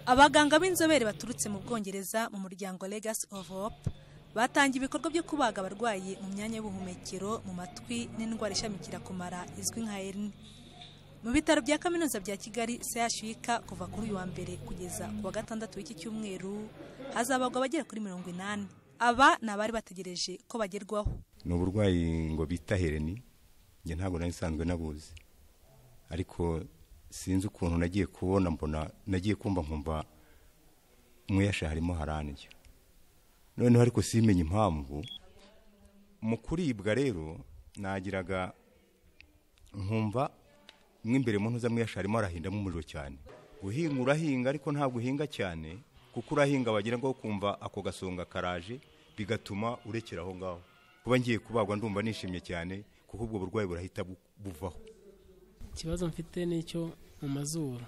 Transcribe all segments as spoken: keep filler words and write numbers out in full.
Abaganga b'inzobere baturutse mu Bwongereza mu muryango Legacy of Hope batangiye ibikorwa byo kubaga abarwayi mu myanya y'ubuhumekero, mu matwi n'indwara ishamikira ku mara izwi nka hernie. Mu bitaro bya Kaminuza bya Kigali C H U K kuva kuri uyu wa mbere kugeza ku wa gatandatu w'iki cyumweru hazabagwa abagera kuri mirongo inani. Aba ni abari bategereje ko bagerwaho. Ni uburwayi ngo bita hernie, nge ntabwo nari nsanzwe nabuzi, ariko sinzi ukuntu nagiye kubona mbona nagiye kumva nkumva mwiyasha harimo harandya, noneho ariko simenye impamvu. Mu kuribwa rero nagiraga nkumva mwimbere mu ntuza mwiyasha harimo arahinda mu muriro cyane. Guhinga urahinga ariko ntabwo uhinga cyane, kuko urahinga bagira ngo kumva ako gasonga karaje bigatuma urekera aho ngaho. Kuba ngiye kubagwa ndumva nishimye cyane, kuko ubwo burwayi burahita buvaho. Ikibazo mfite nicyo mu mazuru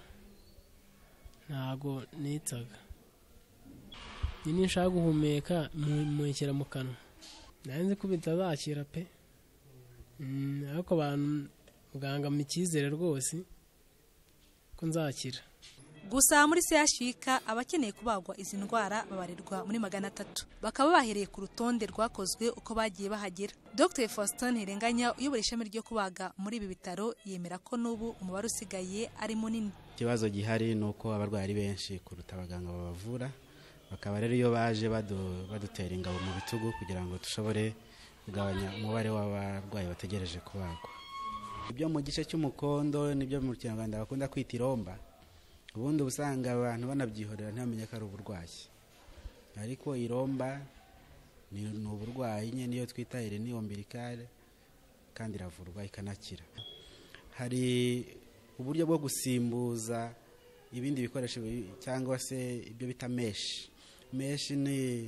ntago nitsaga, nyine nshaka guhumeka munkera mu kanwa, nanze ko bitazakira pe, ariko abantu muganga mu cyizere rwose ko nzakira. Gusa muri C H U K abakeneye kubagwa izi ndwara babarirwa muri magana atatu, bakaba bahereye ku rutonde rwakozwe uko bagiye bahagera. Doctor Faustin Ntirenganya uyobora ishami ryo kubaga muri ibi bitaro yemera ko n'ubu umubare usigaye ari munini. Ikibazo gihari ni uko abarwayi ari benshi kuruta abaganga babavura, bakaba rero iyo baje badutera ingabo mu bitugu kugira ngo dushobore kugabanya umubare w'abarwayi bategereje kubagwa. Ibyo mu gice cy'umukondo nibyo mu Kinyarwanda bakunda kwita iromba, ubundi usanga abantu banabyihorera ntamenye ko ari uburwayi, ariko iromba ni uburwayi nyine niyo twita hernie ombilicale kandi iravurwa ikanakira. Hari uburyo bwo gusimbuza ibindi bikoresho cyangwa se ibyo bita mesh. Mesh ni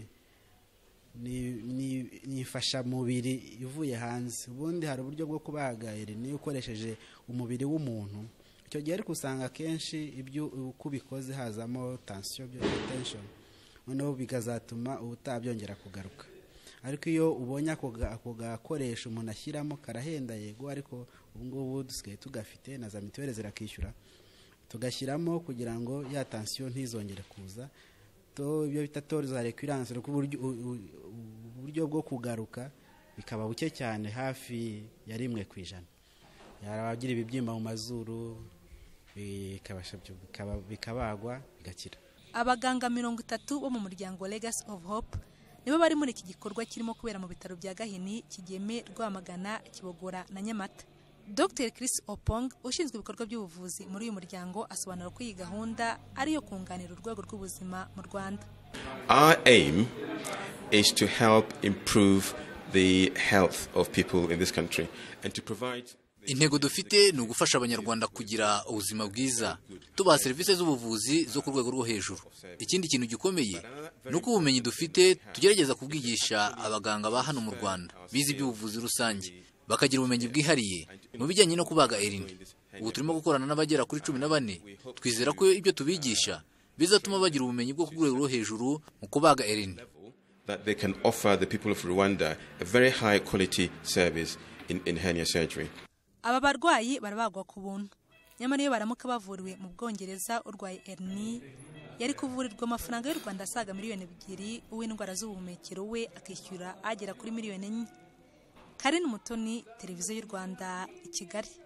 ni nifasha mubiri ivuye hanze. Ubundi hari uburyo bwo kubaga hernie ukoresheje umubiri w'umuntu. Icyo gihe ariko usanga kenshi ibyo kubikoze hazamo tension, tension noneho bikazatuma ubutabyongera kugaruka. Ariko iyo ubonye ako gakoresho umuntu ashyiramo karahenda yego, ariko ubu ngubu dusigaye tugafite na za mituweli zirakishyura, tugashyiramo kugira ngo ya tension ntizongere kuza. To ibyo bita taux de récurrence, uburyo bwo kugaruka bikaba buke cyane, hafi ya rimwe ku ijana. Yarabagira ibibyimba mu mazuru bikabasha bikabagwa bigakira. Abaganga mirongo itatu bo mu muryango Legacy of Hope nibo bari muri iki gikorwa kirimo kubera mu bitaro bya Gahini, Kigeme, Rwamagana, Kibogora na Nyamata. Doctor Chris Opong ushinzwe ibikorwa by'ubuvuzi muri uyu muryango asobanura ko iyi gahunda ari yo kunganira urwego rw'ubuzima mu Rwanda. Our aim is to help improve the health of people in this country and to provide. Intego dufite ni ugufasha abanyarwanda kugira ubuzima bwiza, tubaha serivisi z'ubuvuzi zo ku rwego rwo hejuru. Ikindi kintu gikomeye ni uko ubumenyi dufite tugerageza kubwigisha abaganga ba hano mu Rwanda bize iby'ubuvuzi rusange, bakagira ubumenyi bwihariye mu bijyanye no kubaga hernie. Ubu turimo gukorana n'abagera kuri cumi na bane. Twizera ko ibyo tubigisha bizatuma bagira ubumenyi bwo ku rwego rwo hejuru mu kubaga hernie. That they can offer the people of Rwanda a very high quality service in, in hernia surgery. Aba barwayi barabagwa ku buntu, nyamara iyo baramuka bavuriwe mu Bwongereza urwaye hernie yari kuvurirwa amafaranga y'u Rwanda asaga miliyoni ebyiri, uw'indwara z'ubuhumekero we akishyura agera kuri miliyoni enye. Karen Mutoni, Televiziyo y'u Rwanda i Kigali.